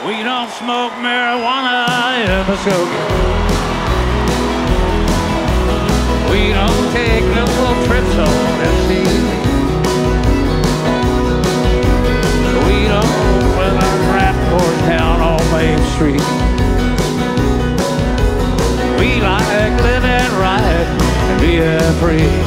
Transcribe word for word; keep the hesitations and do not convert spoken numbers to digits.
We don't smoke marijuana in Muskogee. We don't take little trips on M T V. We don't put our rap course down on Main Street. We like living right and being free.